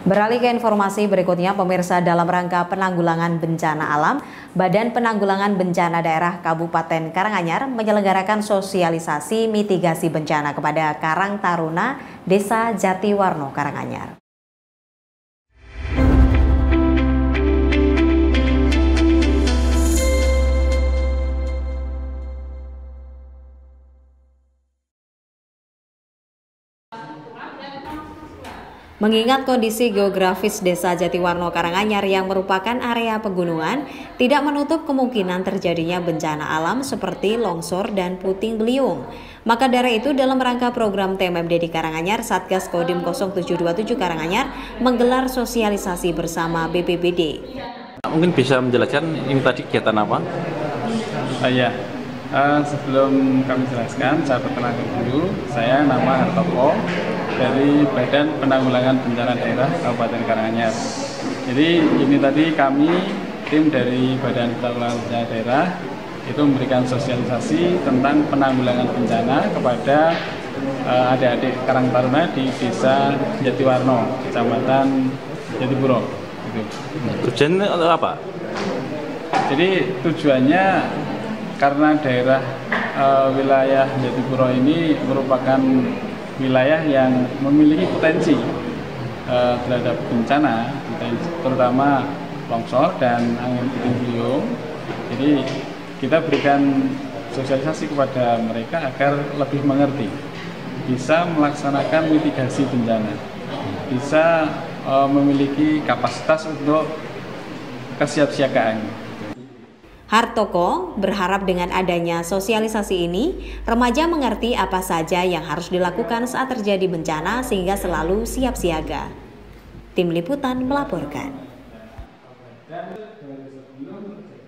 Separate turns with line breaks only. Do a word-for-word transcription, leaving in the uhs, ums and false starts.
Beralih ke informasi berikutnya, pemirsa, dalam rangka penanggulangan bencana alam, Badan Penanggulangan Bencana Daerah Kabupaten Karanganyar menyelenggarakan sosialisasi mitigasi bencana kepada Karang Taruna Desa Jatiwarno, Karanganyar. Mengingat kondisi geografis Desa Jatiwarno Karanganyar yang merupakan area pegunungan, tidak menutup kemungkinan terjadinya bencana alam seperti longsor dan puting beliung. Maka dari itu, dalam rangka program T M M D di Karanganyar, Satgas Kodim nol tujuh dua tujuh Karanganyar menggelar sosialisasi bersama B P B D.
Mungkin bisa menjelaskan ini tadi kegiatan apa?
Oh ya, uh, sebelum kami jelaskan, saya perkenalkan dulu, saya nama Hartoko dari Badan Penanggulangan Bencana Daerah Kabupaten Karanganyar. Jadi ini tadi kami tim dari Badan Penanggulangan Bencana Daerah itu memberikan sosialisasi tentang penanggulangan bencana kepada uh, adik-adik Karang Taruna di Desa Jatiwarno, Kecamatan Jatipuro. Gitu.
Tujuannya apa?
Jadi tujuannya karena daerah uh, wilayah Jatipuro ini merupakan wilayah yang memiliki potensi uh, terhadap bencana, terutama longsor dan angin puting beliung. Jadi kita berikan sosialisasi kepada mereka agar lebih mengerti, bisa melaksanakan mitigasi bencana, bisa uh, memiliki kapasitas untuk kesiapsiagaan.
Hartoko berharap dengan adanya sosialisasi ini, remaja mengerti apa saja yang harus dilakukan saat terjadi bencana sehingga selalu siap siaga. Tim Liputan melaporkan.